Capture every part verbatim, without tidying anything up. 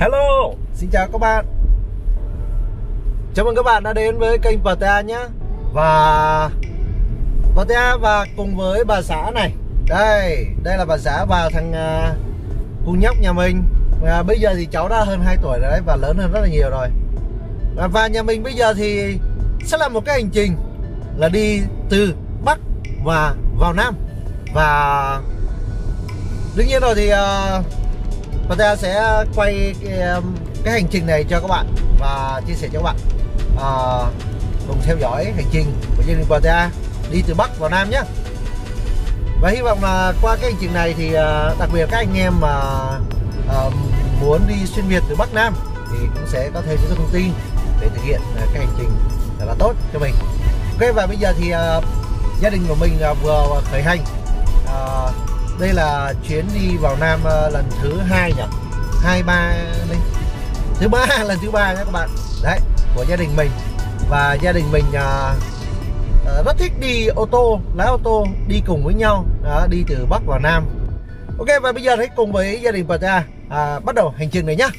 Hello, xin chào các bạn. Chào mừng các bạn đã đến với kênh pê tê a nhé. Và pê tê a và cùng với bà xã này. Đây, đây là bà xã và thằng uh, cu nhóc nhà mình. Và bây giờ thì cháu đã hơn hai tuổi rồi đấy, và lớn hơn rất là nhiều rồi. Và, và nhà mình bây giờ thì sẽ là một cái hành trình là đi từ Bắc và vào Nam. Và đương nhiên rồi thì uh, pê tê a sẽ quay cái, cái hành trình này cho các bạn và chia sẻ cho các bạn à, cùng theo dõi hành trình của gia đình pê tê a đi từ Bắc vào Nam nhé. Và hy vọng là qua cái hành trình này thì đặc biệt các anh em mà à, muốn đi xuyên Việt từ Bắc Nam thì cũng sẽ có thêm những thông tin để thực hiện cái hành trình rất là tốt cho mình. Ok, và bây giờ thì à, gia đình của mình vừa khởi hành. à, Đây là chuyến đi vào Nam lần thứ hai nhỉ? Hai ba đây. Thứ ba, lần thứ ba nhé các bạn. Đấy, của gia đình mình. Và gia đình mình à, rất thích đi ô tô, lái ô tô đi cùng với nhau, đó, đi từ Bắc vào Nam. Ok, và bây giờ hãy cùng với gia đình pê tê a à, bắt đầu hành trình này nhá.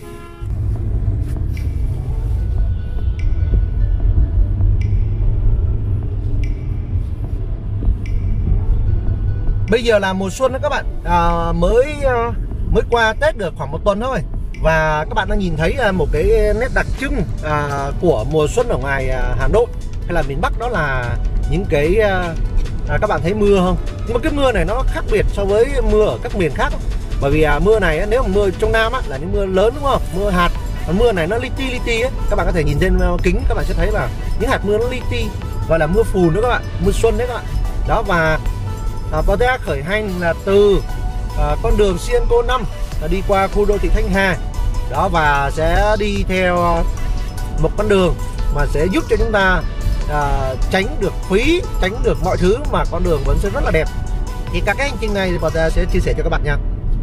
Bây giờ là mùa xuân đó các bạn, à, mới mới qua Tết được khoảng một tuần thôi. Và các bạn đang nhìn thấy một cái nét đặc trưng à, của mùa xuân ở ngoài Hà Nội hay là miền Bắc, đó là những cái à, các bạn thấy mưa không? Nhưng mà cái mưa này nó khác biệt so với mưa ở các miền khác. Bởi vì à, mưa này nếu mà mưa trong Nam á, là những mưa lớn đúng không? Mưa hạt. Còn mưa này nó li ti li ti ấy. Các bạn có thể nhìn trên kính, các bạn sẽ thấy là những hạt mưa nó li ti, gọi là mưa phùn đó các bạn, mưa xuân đấy các bạn. Đó, và À, pê tê a khởi hành là từ à, con đường Sienco năm là đi qua khu đô thị Thanh Hà đó, và sẽ đi theo một con đường mà sẽ giúp cho chúng ta à, tránh được phí, tránh được mọi thứ, mà con đường vẫn sẽ rất là đẹp. Thì các cái hành trình này thì pê tê a sẽ chia sẻ cho các bạn nha.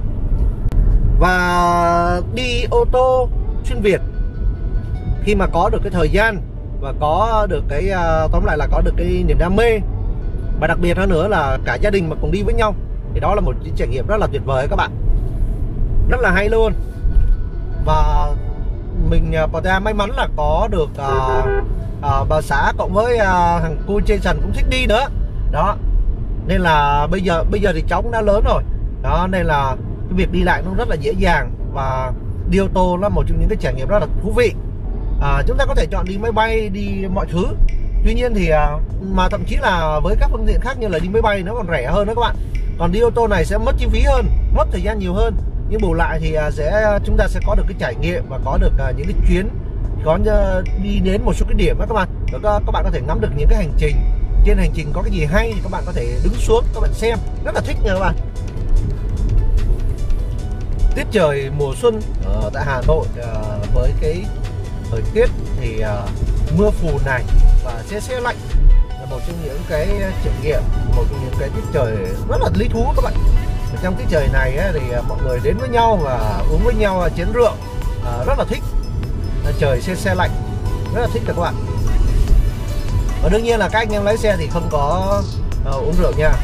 Và đi ô tô xuyên Việt khi mà có được cái thời gian và có được cái à, tóm lại là có được cái niềm đam mê, và đặc biệt hơn nữa là cả gia đình mà cùng đi với nhau, thì đó là một trải nghiệm rất là tuyệt vời các bạn, rất là hay luôn. Và mình pê tê a may mắn là có được uh, uh, bà xã cộng với uh, thằng cu Jason cũng thích đi nữa đó, nên là bây giờ bây giờ thì cháu cũng đã lớn rồi đó, nên là cái việc đi lại nó rất là dễ dàng. Và đi ô tô là một trong những cái trải nghiệm rất là thú vị. uh, chúng ta có thể chọn đi máy bay, đi mọi thứ. Tuy nhiên thì mà thậm chí là với các phương tiện khác như là đi máy bay nó còn rẻ hơn đó các bạn. Còn đi ô tô này sẽ mất chi phí hơn, mất thời gian nhiều hơn. Nhưng bù lại thì sẽ chúng ta sẽ có được cái trải nghiệm và có được những cái chuyến có đi đến một số cái điểm đó các bạn. Rồi các bạn có thể ngắm được những cái hành trình. Trên hành trình có cái gì hay thì các bạn có thể đứng xuống các bạn xem, rất là thích nha các bạn. Tiết trời mùa xuân ở tại Hà Nội với cái thời tiết thì mưa phùn này và se se lạnh là một trong những cái trải nghiệm, một trong những cái tiết trời rất là lý thú các bạn. Ở trong tiết trời này ấy, thì mọi người đến với nhau và uống với nhau chén rượu, à, rất là thích. Trời se se lạnh rất là thích các bạn. Và đương nhiên là các anh em lái xe thì không có uh, uống rượu nha.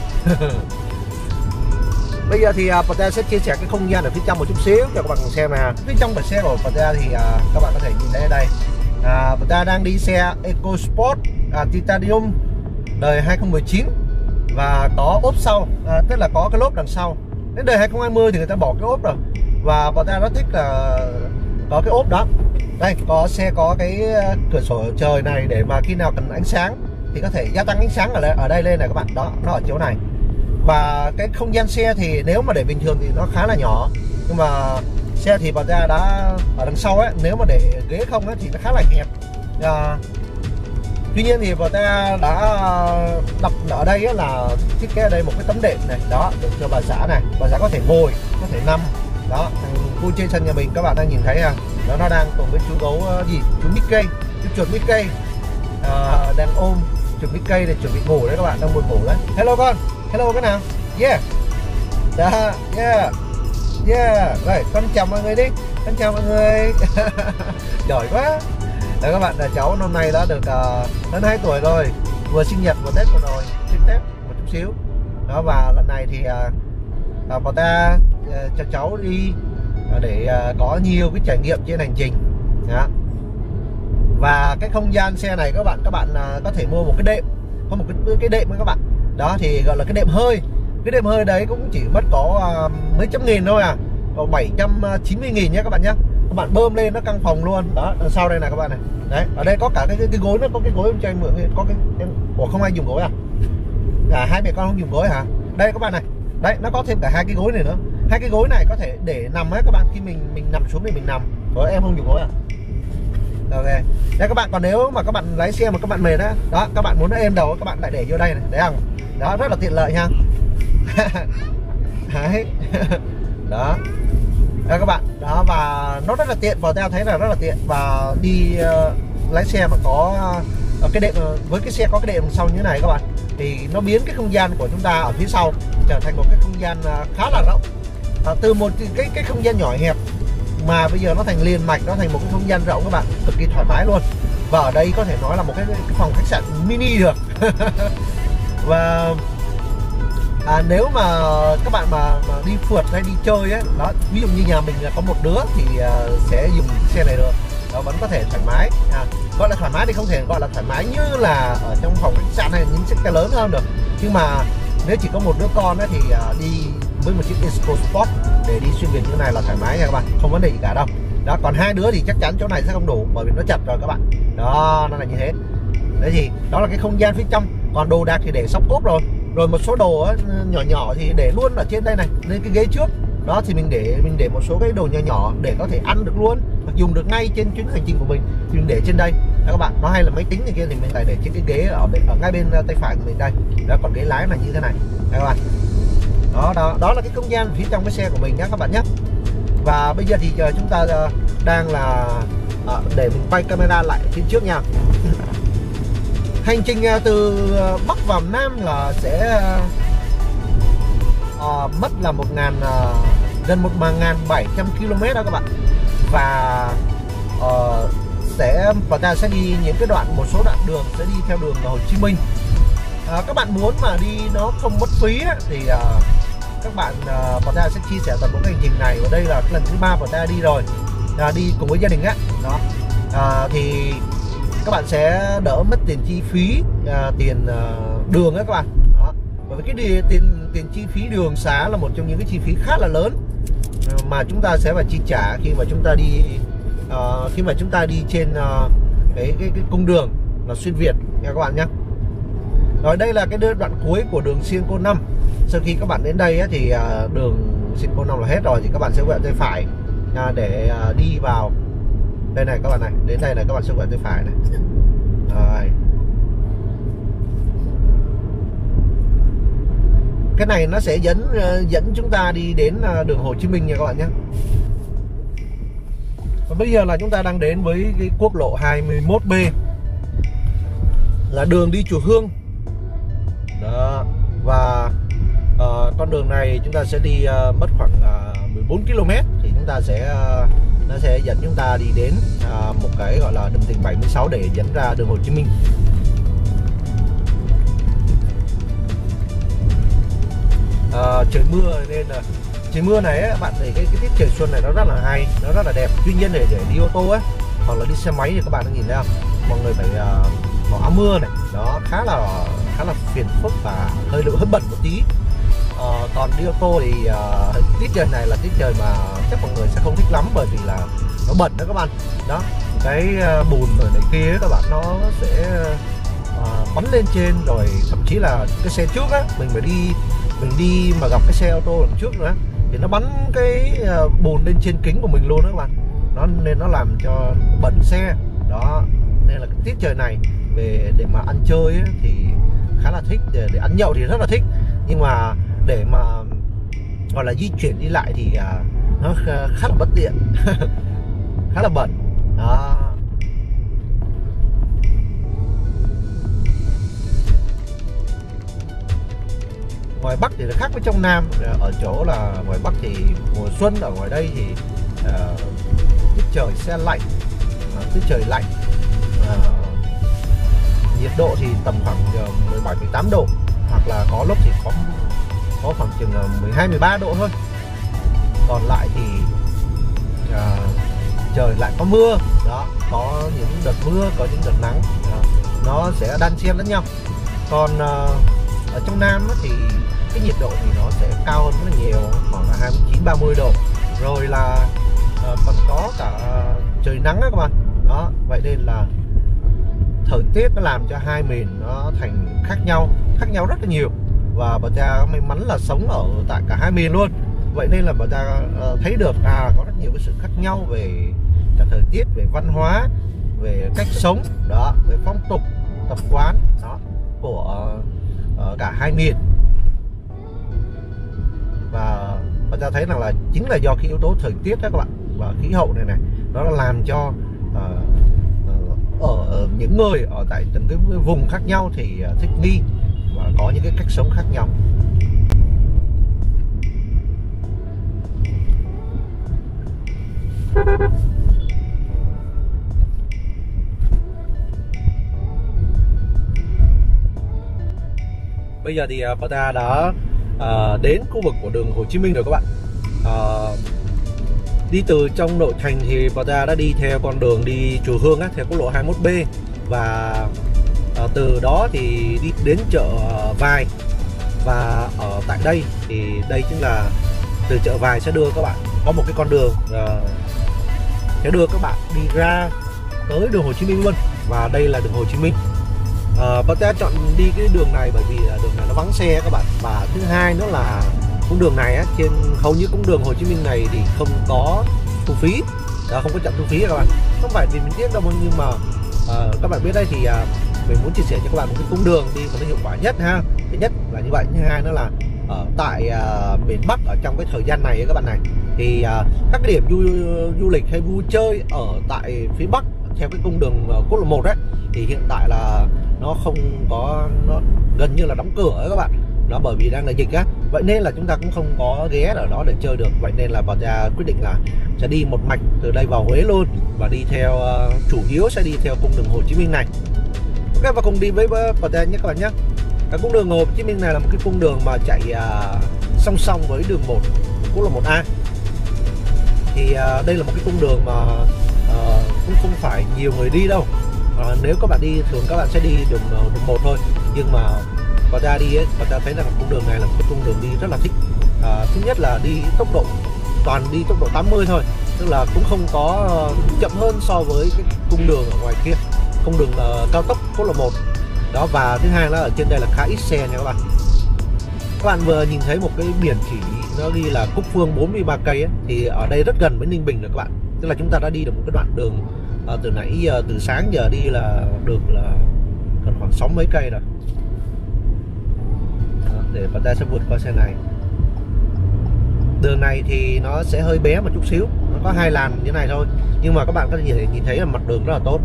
Bây giờ thì uh, pê tê a sẽ chia sẻ cái không gian ở phía trong một chút xíu cho các bạn cùng xem nè. Phía trong bãi xe của pê tê a thì uh, các bạn có thể nhìn thấy ở đây. À, pê tê a đang đi xe EcoSport à, Titanium đời hai không một chín và có ốp sau, à, tức là có cái lốp đằng sau. Đến đời hai không hai không thì người ta bỏ cái ốp rồi, và pê tê a rất thích là có cái ốp đó. Đây, có xe có cái cửa sổ trời này để mà khi nào cần ánh sáng thì có thể gia tăng ánh sáng ở đây, ở đây lên này các bạn. Đó, nó ở chỗ này. Và cái không gian xe thì nếu mà để bình thường thì nó khá là nhỏ, nhưng mà xe thì pê tê a đã ở đằng sau ấy, nếu mà để ghế không ấy, thì nó khá là hẹp. À, tuy nhiên thì pê tê a đã đặt ở đây ấy là thiết kế ở đây một cái tấm đệm này đó, để cho bà xã này, bà xã có thể ngồi, có thể nằm đó. Khu trên sân nhà mình các bạn đang nhìn thấy à, nó nó đang cùng với chú gấu gì, chú Mickey, chú chuột Mickey à, đang ôm chuột Mickey để chuẩn bị ngủ đấy các bạn, đang buồn ngủ đấy. Hello con, hello cái nào, yeah, đó, yeah. Yeah, rồi con chào mọi người đi, con chào mọi người. Giỏi quá. Đấy các bạn, là cháu năm nay đã được uh, hơn hai tuổi rồi, vừa sinh nhật vừa Tết vừa rồi, trước Tết một chút xíu. Đó, và lần này thì uh, uh, bà ta uh, cho cháu đi để có nhiều cái trải nghiệm trên hành trình đó. Và cái không gian xe này các bạn các bạn có thể mua một cái đệm, có một cái cái đệm các bạn đó, thì gọi là cái đệm hơi. Cái đệm hơi đấy cũng chỉ mất có mấy trăm nghìn thôi à, có bảy trăm chín mươi nghìn nhé các bạn nhé. Các bạn bơm lên nó căng phòng luôn đó. Đằng sau đây này các bạn này, đấy ở đây có cả cái cái, cái gối, nó có cái gối cho anh mượn, có cái em... Ủa không ai dùng gối à? À, hai mẹ con không dùng gối hả? Đây các bạn này, đấy nó có thêm cả hai cái gối này nữa. Hai cái gối này có thể để nằm ấy các bạn, khi mình mình nằm xuống thì mình nằm. Ủa em không dùng gối à? Ok. Đây các bạn, còn nếu mà các bạn lái xe mà các bạn mệt đó, đó các bạn muốn nó êm đầu các bạn lại để vô đây này, đấy không? Đó rất là tiện lợi nha. Đấy. Đó. Đây các bạn, đó và nó rất là tiện, vào theo thấy là rất là tiện. Và đi uh, lái xe mà có uh, cái đệm, với cái xe có cái đệm sau như thế này các bạn, thì nó biến cái không gian của chúng ta ở phía sau trở thành một cái không gian uh, khá là rộng. Uh, từ một cái cái không gian nhỏ hẹp mà bây giờ nó thành liền mạch, nó thành một cái không gian rộng các bạn, cực kỳ thoải mái luôn. Và ở đây có thể nói là một cái, cái phòng khách sạn mini được. Và à, nếu mà các bạn mà, mà đi phượt hay đi chơi ấy, đó, ví dụ như nhà mình là có một đứa thì uh, sẽ dùng xe này được, đó vẫn có thể thoải mái. À, gọi là thoải mái thì không thể gọi là thoải mái như là ở trong phòng khách sạn hay những chiếc xe lớn hơn được, nhưng mà nếu chỉ có một đứa con ấy, thì uh, đi với một chiếc EcoSport để đi xuyên Việt như thế này là thoải mái nha các bạn, không vấn đề gì cả đâu. Đó, còn hai đứa thì chắc chắn chỗ này sẽ không đủ bởi vì nó chật rồi các bạn. Đó, nó là như thế. Đấy thì đó là cái không gian phía trong. Còn đồ đạc thì để sóc cốp rồi. Rồi một số đồ ấy, nhỏ nhỏ thì để luôn ở trên đây này, lên cái ghế trước. Đó thì mình để mình để một số cái đồ nhỏ nhỏ để có thể ăn được luôn, hoặc dùng được ngay trên chuyến hành trình của mình thì mình để trên đây. Đó các bạn, nó hay là máy tính này kia thì mình lại để trên cái ghế ở, ở ngay bên tay phải của mình đây. Đó, còn ghế lái là như thế này. Đây các bạn. Đó, đó, đó là cái không gian phía trong cái xe của mình nhé các bạn nhé. Và bây giờ thì chúng ta đang là à, để mình quay camera lại phía trước nha. Hành trình từ Bắc vào Nam là sẽ uh, mất là một ngàn uh, gần một ngàn bảy trăm ki lô mét đó các bạn. Và uh, sẽ và ta sẽ đi những cái đoạn, một số đoạn đường sẽ đi theo đường Hồ Chí Minh. Uh, các bạn muốn mà đi nó không mất phí á, thì uh, các bạn uh, và ta sẽ chia sẻ toàn bộ cái hành trình này. Và đây là lần thứ ba và ta đi rồi, uh, đi cùng với gia đình á. Đó uh, thì các bạn sẽ đỡ mất tiền chi phí, uh, tiền uh, đường á các bạn. Đó. Bởi vì cái đi, tiền tiền chi phí đường xá là một trong những cái chi phí khá là lớn uh, mà chúng ta sẽ phải chi trả khi mà chúng ta đi uh, khi mà chúng ta đi trên uh, cái, cái cái cung đường là xuyên Việt nha các bạn nhé. Rồi đây là cái đoạn cuối của đường Cenco năm. Sau khi các bạn đến đây ấy, thì uh, đường Cenco năm là hết rồi, thì các bạn sẽ quẹo tay phải uh, để uh, đi vào đây này các bạn này. Đến đây này các bạn sẽ quẹo tay phải này. Rồi. Cái này nó sẽ dẫn uh, dẫn chúng ta đi đến uh, đường Hồ Chí Minh nha các bạn nhé. Và bây giờ là chúng ta đang đến với cái quốc lộ hai mươi mốt B, là đường đi chùa Hương. Đó. Và uh, con đường này chúng ta sẽ đi uh, mất khoảng uh, mười bốn ki lô mét, thì chúng ta sẽ uh, nó sẽ dẫn chúng ta đi đến uh, một cái gọi là đường tỉnh bảy mươi sáu để dẫn ra đường Hồ Chí Minh. Uh, trời mưa nên là trời mưa này ấy, bạn thấy cái, cái tiết trời xuân này nó rất là hay, nó rất là đẹp. Tuy nhiên để để đi ô tô ấy hoặc là đi xe máy thì các bạn đã nhìn thấy không, mọi người phải uh, mặc áo mưa này, đó khá là khá là phiền phức và hơi hơi bẩn một tí. Uh, còn đi ô tô thì uh, tiết trời này là tiết trời mà chắc mọi người sẽ không thích lắm, bởi vì là nó bẩn đó các bạn. Đó, cái uh, bùn ở này kia ấy, các bạn nó sẽ uh, bắn lên trên, rồi thậm chí là cái xe trước á, mình phải đi mình đi mà gặp cái xe ô tô đằng trước nữa thì nó bắn cái uh, bùn lên trên kính của mình luôn đó các bạn. Nó nên nó làm cho bẩn xe. Đó, nên là cái tiết trời này về để mà ăn chơi ấy, thì khá là thích, để, để ăn nhậu thì rất là thích, nhưng mà để mà gọi là di chuyển đi lại thì uh, nó khá là bất tiện. Khá là bẩn. Đó. Ngoài Bắc thì nó khác với trong Nam, ở chỗ là ngoài Bắc thì mùa xuân, ở ngoài đây thì uh, tiết trời se lạnh, uh, tiết trời lạnh, uh, nhiệt độ thì tầm khoảng mười bảy mười tám độ, hoặc là có lúc thì có có khoảng chừng mười hai mười ba độ thôi. Còn lại thì à, trời lại có mưa đó, có những đợt mưa, có những đợt nắng đó. Nó sẽ đan xen lẫn nhau. Còn à, ở trong Nam thì cái nhiệt độ thì nó sẽ cao hơn rất là nhiều, khoảng là hai mươi chín ba mươi độ, rồi là à, còn có cả trời nắng đó các bạn đó. Vậy nên là thời tiết nó làm cho hai miền nó thành khác nhau, khác nhau rất là nhiều. Và bà cha may mắn là sống ở tại cả hai miền luôn. Vậy nên là bà cha thấy được à có rất nhiều cái sự khác nhau về cả thời tiết, về văn hóa, về cách sống đó, về phong tục tập quán đó của uh, cả hai miền. Và bà ta thấy rằng là chính là do cái yếu tố thời tiết đó các bạn, và khí hậu này này nó làm cho uh, uh, ở những người ở tại từng cái vùng khác nhau thì uh, thích nghi và có những cái cách sống khác nhau. Bây giờ thì uh, Pata đã uh, đến khu vực của đường Hồ Chí Minh rồi các bạn. uh, Đi từ trong nội thành thì Pata đã đi theo con đường đi Chùa Hương á, theo quốc lộ hai mươi mốt B. Và uh, từ đó thì đi đến chợ uh, Vài. Và ở tại đây thì đây chính là từ chợ Vài sẽ đưa các bạn có một cái con đường uh, sẽ đưa các bạn đi ra tới đường Hồ Chí Minh luôn. Và đây là đường Hồ Chí Minh. Uh, Pata chọn đi cái đường này bởi vì đường này nó vắng xe các bạn. Và thứ hai nữa là cung đường này á, trên hầu như cung đường Hồ Chí Minh này thì không có thu phí, đó, không có chạm thu phí các bạn. Không phải vì mình tiếc đâu, nhưng mà uh, các bạn biết đây thì uh, mình muốn chia sẻ cho các bạn một cái cung đường đi mà nó hiệu quả nhất ha. Thứ nhất là như vậy, thứ hai nữa là ở tại uh, miền Bắc ở trong cái thời gian này các bạn này thì uh, các cái điểm du, du lịch hay vui chơi ở tại phía Bắc theo cái cung đường uh, quốc lộ một đấy thì hiện tại là nó không có, nó gần như là đóng cửa ấy các bạn. Nó bởi vì đang là dịch á, vậy nên là chúng ta cũng không có ghé ở đó để chơi được. Vậy nên là bà cha quyết định là sẽ đi một mạch từ đây vào Huế luôn, và đi theo uh, chủ yếu sẽ đi theo cung đường Hồ Chí Minh này. Ok, và cùng đi với bà cha nhé các bạn nhé. Cái cung đường Hồ Chí Minh này là một cái cung đường mà chạy uh, song song với đường một, quốc lộ một A. Thì uh, đây là một cái cung đường mà uh, cũng không phải nhiều người đi đâu. À, nếu các bạn đi thường các bạn sẽ đi đường đường một thôi, nhưng mà bà ta đi ấy, bà ta thấy rằng cung đường này là một cái cung đường đi rất là thích. À, thứ nhất là đi tốc độ toàn đi tốc độ tám mươi thôi, tức là cũng không có uh, chậm hơn so với cái cung đường ở ngoài kia, cung đường uh, cao tốc quốc lộ một đó. Và thứ hai là ở trên đây là khá ít xe nha các bạn. Các bạn vừa nhìn thấy một cái biển chỉ nó ghi là Cúc Phương bốn mươi ba cây ấy, thì ở đây rất gần với Ninh Bình rồi các bạn. Tức là chúng ta đã đi được một cái đoạn đường À, từ nãy giờ, từ sáng giờ đi là được là gần khoảng sáu mấy cây rồi. À, để bà ta sẽ vượt qua xe này. Đường này thì nó sẽ hơi bé một chút xíu, nó có hai làn như này thôi, nhưng mà các bạn có thể nhìn thấy là mặt đường rất là tốt.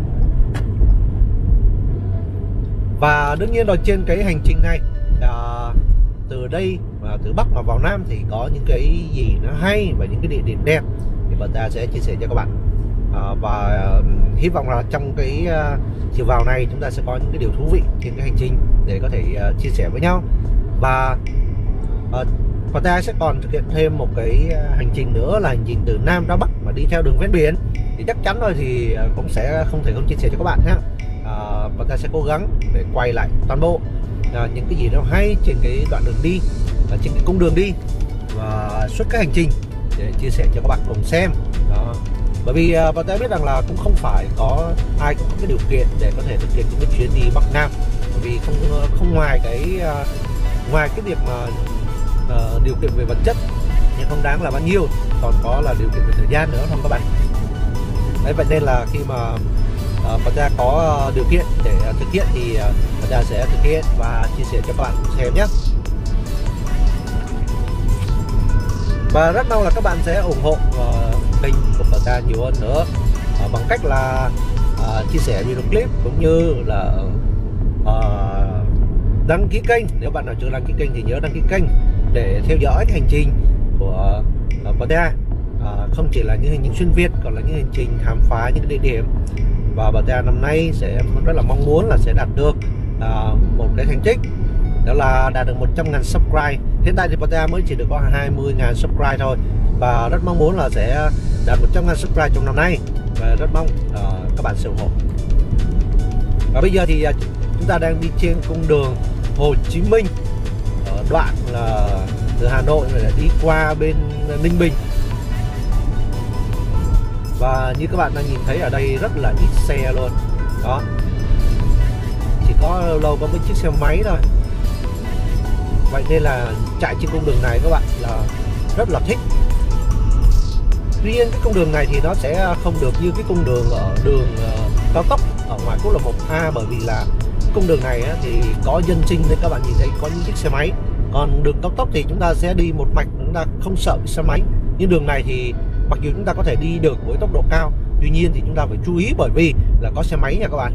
Và đương nhiên rồi trên cái hành trình này à, từ đây và từ Bắc mà vào Nam thì có những cái gì nó hay và những cái địa điểm đẹp thì bà ta sẽ chia sẻ cho các bạn. À, và uh, hy vọng là trong cái uh, chiều vào này chúng ta sẽ có những cái điều thú vị trên cái hành trình để có thể uh, chia sẻ với nhau. Và uh, và ta sẽ còn thực hiện thêm một cái uh, hành trình nữa là hành trình từ Nam ra Bắc mà đi theo đường ven biển, thì chắc chắn rồi thì uh, cũng sẽ không thể không chia sẻ cho các bạn ha. Uh, và ta sẽ cố gắng để quay lại toàn bộ uh, những cái gì nó hay trên cái đoạn đường đi, uh, trên cái cung đường đi và suốt cái hành trình để chia sẻ cho các bạn cùng xem đó. Bởi vì uh, bọn ta biết rằng là cũng không phải có ai cũng có cái điều kiện để có thể thực hiện những cái chuyến đi Bắc Nam, bởi vì không không ngoài cái uh, ngoài cái việc mà uh, điều kiện về vật chất nhưng không đáng là bao nhiêu, còn có là điều kiện về thời gian nữa không các bạn. Đấy, vậy nên là khi mà uh, bọn ta có uh, điều kiện để uh, thực hiện thì uh, bọn ta sẽ thực hiện và chia sẻ cho các bạn xem nhé. Và rất mong là các bạn sẽ ủng hộ uh, kênh của bà ta nhiều hơn nữa uh, bằng cách là uh, chia sẻ video clip cũng như là uh, đăng ký kênh. Nếu bạn nào chưa đăng ký kênh thì nhớ đăng ký kênh để theo dõi cái hành trình của uh, bà ta. Uh, không chỉ là những hành trình xuyên Việt, còn là những hành trình khám phá những địa điểm. Và bà ta năm nay sẽ rất là mong muốn là sẽ đạt được uh, một cái thành tích, đó là đạt được một trăm nghìn subscribe. Hiện tại thì bà ta mới chỉ được có hai mươi nghìn subscribe thôi, và rất mong muốn là sẽ đạt một trăm ngàn subscribe trong năm nay, và rất mong uh, các bạn sẽ ủng hộ. Và bây giờ thì uh, chúng ta đang đi trên cung đường Hồ Chí Minh, ở đoạn là từ Hà Nội để đi qua bên Ninh Bình. Và như các bạn đang nhìn thấy ở đây rất là ít xe luôn đó, chỉ có lâu lâu có mấy chiếc xe máy thôi. Vậy nên là chạy trên cung đường này các bạn là rất là thích. Tuy nhiên cái cung đường này thì nó sẽ không được như cái cung đường ở đường uh, cao tốc ở ngoài quốc lộ một A, bởi vì là cung đường này á, thì có dân sinh nên các bạn nhìn thấy có những chiếc xe máy. Còn đường cao tốc thì chúng ta sẽ đi một mạch, chúng ta không sợ bị xe máy. Nhưng đường này thì mặc dù chúng ta có thể đi được với tốc độ cao, tuy nhiên thì chúng ta phải chú ý bởi vì là có xe máy nha các bạn.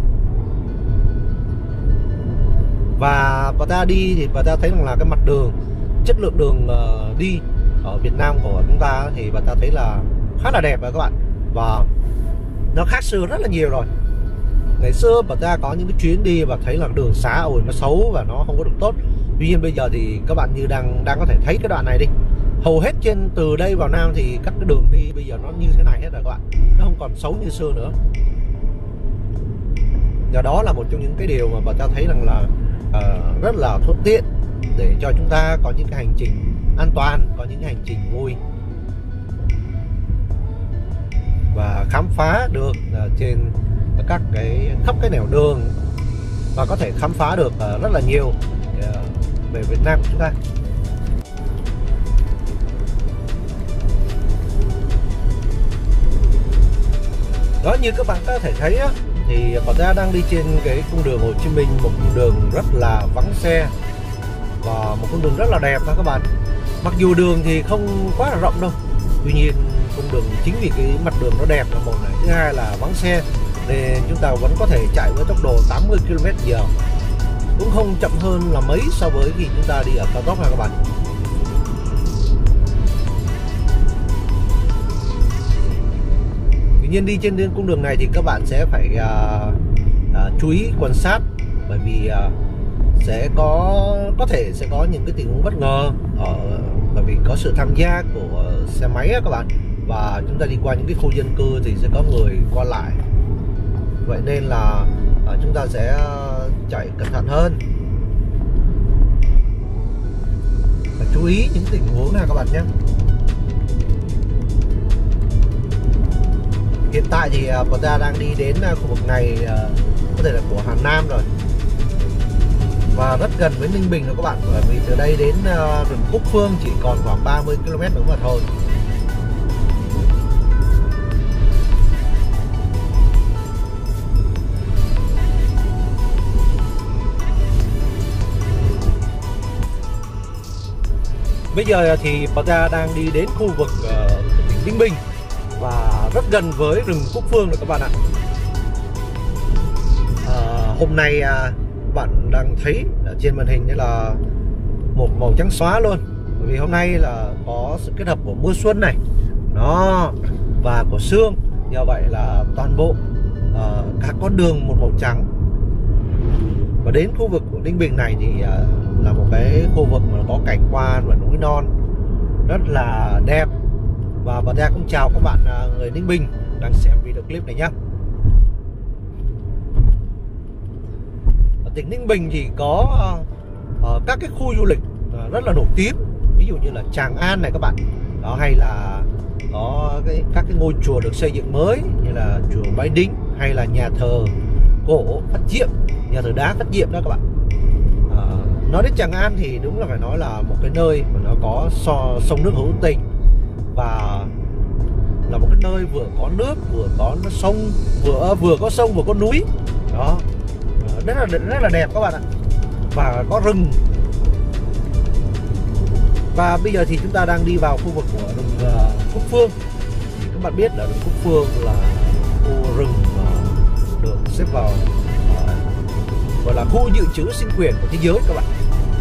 Và bà ta đi thì bà ta thấy rằng là cái mặt đường, chất lượng đường uh, đi ở Việt Nam của chúng ta thì bà ta thấy là khá là đẹp rồi các bạn. Và nó khác xưa rất là nhiều rồi. Ngày xưa bà ta có những cái chuyến đi và thấy là đường xá ôi nó xấu và nó không có được tốt. Tuy nhiên bây giờ thì các bạn như đang đang có thể thấy cái đoạn này đi, hầu hết trên từ đây vào Nam thì các cái đường đi bây giờ nó như thế này hết rồi các bạn, nó không còn xấu như xưa nữa. Và đó là một trong những cái điều mà bà ta thấy rằng là uh, rất là thuận tiện để cho chúng ta có những cái hành trình an toàn, có những cái hành trình vui và khám phá được uh, trên các cái khắp cái nẻo đường, và có thể khám phá được uh, rất là nhiều uh, về Việt Nam của chúng ta. Đó, như các bạn có thể thấy á, thì bọn ta đang đi trên cái cung đường Hồ Chí Minh, một cung đường rất là vắng xe và một con đường rất là đẹp đó các bạn. Mặc dù đường thì không quá là rộng đâu, tuy nhiên cung đường chính vì cái mặt đường nó đẹp là một này, thứ hai là vắng xe nên chúng ta vẫn có thể chạy với tốc độ tám mươi ki lô mét trên giờ, cũng không chậm hơn là mấy so với khi chúng ta đi ở cao tốc này các bạn. Tuy nhiên đi trên cung đường này thì các bạn sẽ phải uh, uh, chú ý quan sát, bởi vì uh, sẽ có có thể sẽ có những cái tình huống bất ngờ ở, bởi vì có sự tham gia của xe máy á các bạn, và chúng ta đi qua những cái khu dân cư thì sẽ có người qua lại. Vậy nên là uh, chúng ta sẽ uh, chạy cẩn thận hơn và chú ý những tình huống này các bạn nhé. Hiện tại thì uh, bọn ta đang đi đến uh, khu vực này uh, có thể là của Hà Nam rồi, và rất gần với Ninh Bình rồi các bạn, bởi vì từ đây đến uh, rừng Cúc Phương chỉ còn khoảng ba mươi ki lô mét nữa mà thôi. Bây giờ thì bọn ta đang đi đến khu vực uh, tỉnh Ninh Bình và rất gần với rừng Cúc Phương rồi các bạn ạ. À, hôm nay à, bạn đang thấy ở trên màn hình đây là một màu trắng xóa luôn, bởi vì hôm nay là có sự kết hợp của mưa xuân này đó và của sương, do vậy là toàn bộ à, các con đường một màu trắng. Và đến khu vực của Ninh Bình này thì à, là một cái khu vực mà có cảnh quan và núi non rất là đẹp. Và bọn ta cũng chào các bạn người Ninh Bình đang xem video clip này nhé. Ở tỉnh Ninh Bình thì có uh, các cái khu du lịch uh, rất là nổi tiếng, ví dụ như là Tràng An này các bạn đó, hay là có cái, các cái ngôi chùa được xây dựng mới như là chùa Bái Đính, hay là nhà thờ cổ Phát Diệm, nhà thờ đá Phát Diệm đó các bạn. Uh, nói đến Tràng An thì đúng là phải nói là một cái nơi mà nó có so, sông nước hữu tình, và là một cái nơi vừa có nước, vừa có sông, vừa vừa có sông vừa có núi đó, rất là rất là đẹp các bạn ạ, và có rừng. Và bây giờ thì chúng ta đang đi vào khu vực của rừng uh, Cúc Phương. Thì các bạn biết là rừng Cúc Phương là khu rừng uh, được xếp vào uh, gọi là khu dự trữ sinh quyển của thế giới các bạn.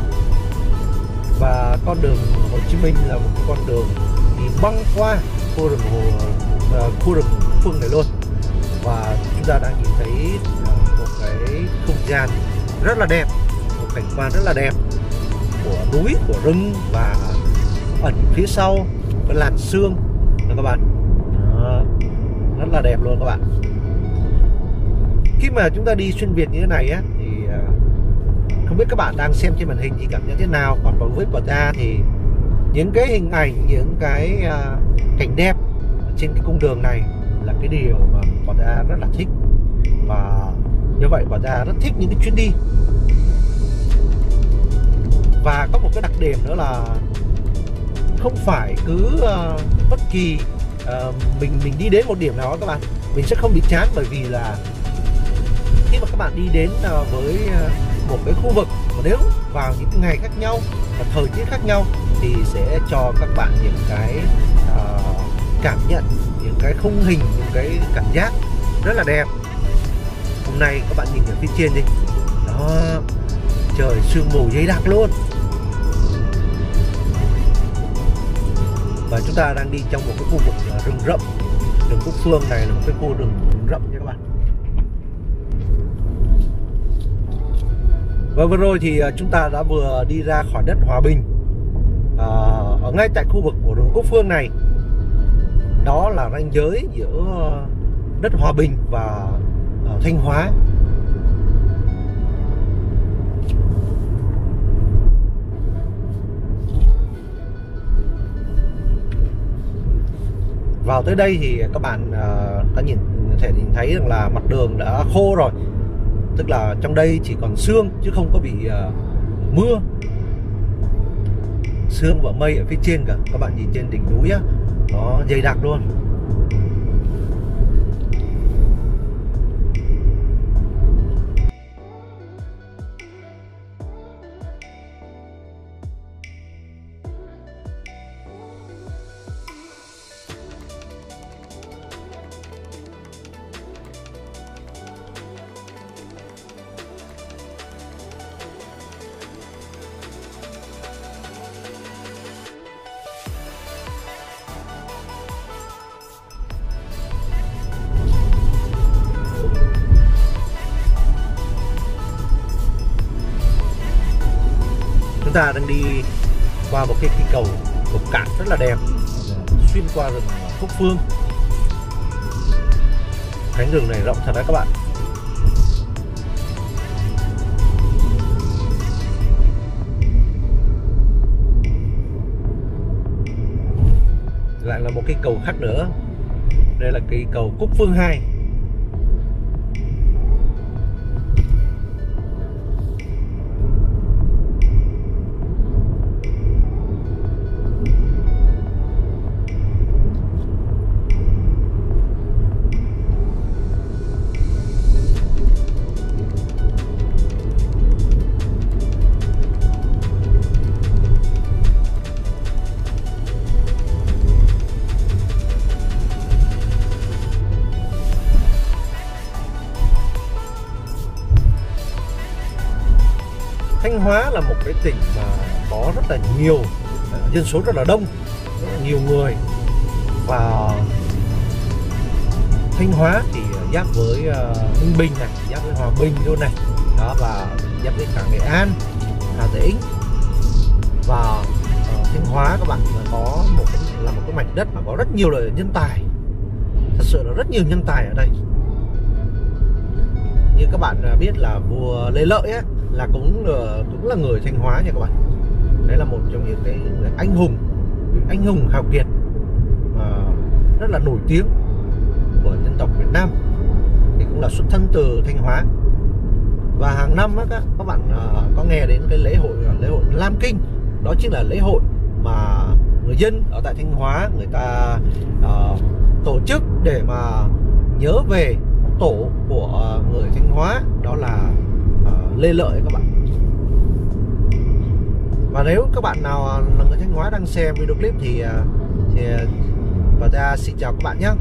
Và con đường Hồ Chí Minh là một con đường đi băng qua khu rừng hồ uh, khu rừng Cúc Phương này luôn. Và chúng ta đang nhìn thấy uh, một cái không gian rất là đẹp, một cảnh quan rất là đẹp của núi, của rừng, và ẩn phía sau cái làn sương đó các bạn. rất là đẹp luôn các bạn. Khi mà chúng ta đi xuyên Việt như thế này á thì không biết các bạn đang xem trên màn hình thì cảm nhận thế nào. Còn đối với Pattaya thì những cái hình ảnh, những cái cảnh đẹp trên cái cung đường này là cái điều mà Pattaya rất là thích. Và như vậy Pattaya rất thích những cái chuyến đi. Và có một cái đặc điểm nữa là không phải cứ uh, bất kỳ uh, mình mình đi đến một điểm nào đó các bạn, mình sẽ không bị chán, bởi vì là khi mà các bạn đi đến uh, với uh, một cái khu vực, và nếu vào những ngày khác nhau và thời tiết khác nhau thì sẽ cho các bạn những cái uh, cảm nhận, những cái khung hình, những cái cảm giác rất là đẹp. Hôm nay các bạn nhìn ở phía trên đi, đó, trời sương mù dày đặc luôn. Và chúng ta đang đi trong một cái khu vực rừng rậm. Rừng Cúc Phương này là một cái khu rừng rậm nha các bạn. Và vừa rồi thì chúng ta đã vừa đi ra khỏi đất Hòa Bình. à, Ở ngay tại khu vực của rừng Cúc Phương này, đó là ranh giới giữa đất Hòa Bình và uh, Thanh Hóa. Vào tới đây thì các bạn uh, có nhìn thể nhìn thấy rằng là mặt đường đã khô rồi, tức là trong đây chỉ còn sương chứ không có bị uh, mưa. Sương và mây ở phía trên cả, các bạn nhìn trên đỉnh núi á, nó dày đặc luôn. Chúng ta đang đi qua một cái cây cầu cầu cạn rất là đẹp, xuyên qua rừng Cúc Phương. Cánh rừng này rộng thật đấy các bạn. Lại là một cây cầu khác nữa. Đây là cây cầu Cúc Phương hai. Thanh Hóa là một cái tỉnh mà có rất là nhiều dân số, rất là đông, rất là nhiều người. Và Thanh Hóa thì giáp với uh, Ninh Bình này, giáp với Hòa Bình luôn này, đó, và giáp với cả Nghệ An, Hà Tĩnh. Và uh, Thanh Hóa các bạn có một cái, là một cái mảnh đất mà có rất nhiều loại nhân tài, thật sự là rất nhiều nhân tài ở đây. Như các bạn biết là vua Lê Lợi ấy, là cũng cũng là người Thanh Hóa nha các bạn. Đấy là một trong những cái người anh hùng, anh hùng hào kiệt uh, rất là nổi tiếng của dân tộc Việt Nam, thì cũng là xuất thân từ Thanh Hóa. Và hàng năm á, các, các bạn uh, có nghe đến cái lễ hội lễ hội Lam Kinh. Đó chính là lễ hội mà người dân ở tại Thanh Hóa người ta uh, tổ chức để mà nhớ về tổ của uh, người Thanh Hóa, đó là uh, Lê Lợi các bạn. Và nếu các bạn nào là người Thanh Hóa đang xem video clip thì, uh, thì và ta xin chào các bạn nhé.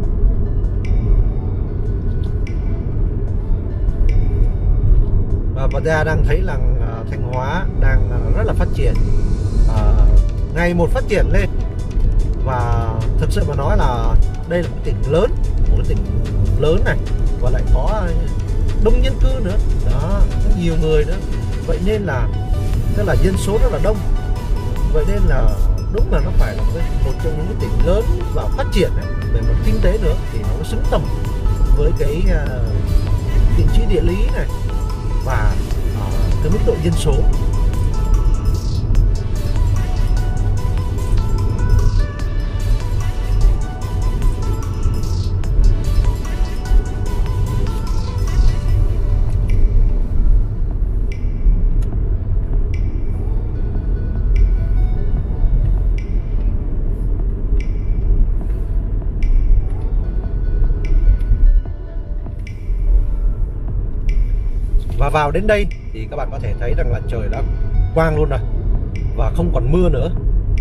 Và ta đang thấy là uh, Thanh Hóa đang uh, rất là phát triển, uh, ngày một phát triển lên. Và thực sự mà nói là đây là một tỉnh lớn, một cái tỉnh lớn này, và lại có đông nhân cư nữa, đó, có nhiều người nữa. Vậy nên là tức là dân số rất là đông. Vậy nên là đúng là nó phải là một, một trong những cái tỉnh lớn và phát triển ấy, về mặt kinh tế nữa thì nó nó xứng tầm với cái uh, vị trí địa lý này và uh, cái mức độ dân số. Và vào đến đây thì các bạn có thể thấy rằng là trời đã quang luôn rồi và không còn mưa nữa.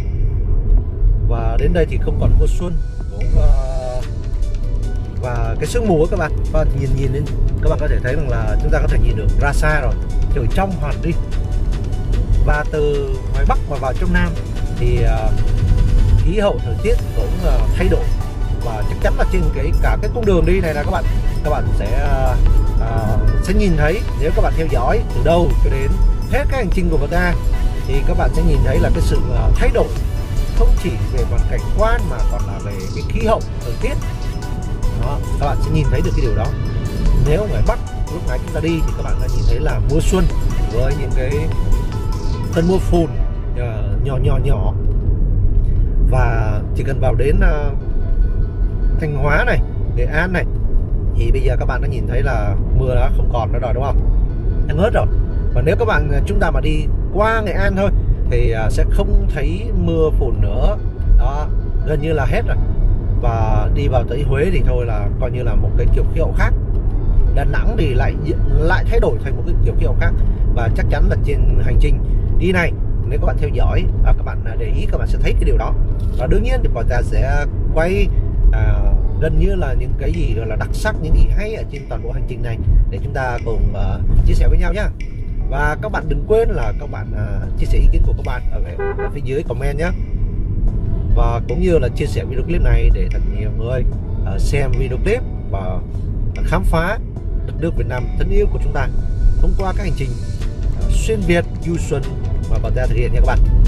Và đến đây thì không còn mùa xuân cũng, uh, và cái sương mù các bạn, các bạn nhìn nhìn lên các bạn có thể thấy rằng là chúng ta có thể nhìn được ra xa rồi, trời trong hẳn đi. Và từ ngoài Bắc mà vào trong Nam thì uh, khí hậu thời tiết cũng uh, thay đổi, và chắc chắn là trên cái cả cái cung đường đi này là các bạn các bạn sẽ uh, uh, sẽ nhìn thấy, nếu các bạn theo dõi từ đầu cho đến hết cái hành trình của chúng ta thì các bạn sẽ nhìn thấy là cái sự uh, thay đổi không chỉ về mặt cảnh quan mà còn là về cái khí hậu thời tiết. Đó, các bạn sẽ nhìn thấy được cái điều đó. Nếu ngoài Bắc lúc nãy chúng ta đi thì các bạn đã nhìn thấy là mùa xuân với những cái cơn mưa phùn uh, nhỏ nhỏ nhỏ, và chỉ cần vào đến uh, Thanh Hóa này, Nghệ An này thì bây giờ các bạn đã nhìn thấy là mưa đã không còn nữa rồi, đúng không? Đã ngớt rồi. Và nếu các bạn chúng ta mà đi qua Nghệ An thôi thì sẽ không thấy mưa phùn nữa. Đó, gần như là hết rồi. Và đi vào tới Huế thì thôi là coi như là một cái kiểu khí hậu khác. Đà Nẵng thì lại lại thay đổi thành một cái kiểu khí hậu khác. Và chắc chắn là trên hành trình đi này, nếu các bạn theo dõi, các bạn để ý, các bạn sẽ thấy cái điều đó. Và đương nhiên thì bọn ta sẽ quay à, gần như là những cái gì gọi là đặc sắc, những gì hay ở trên toàn bộ hành trình này để chúng ta cùng uh, chia sẻ với nhau nhé. Và các bạn đừng quên là các bạn uh, chia sẻ ý kiến của các bạn ở, ở phía dưới comment nhé. Và cũng như là chia sẻ video clip này để thật nhiều người uh, xem video clip và uh, khám phá đất nước Việt Nam thân yêu của chúng ta thông qua các hành trình uh, xuyên Việt du xuân mà bọn ta thực hiện nha các bạn.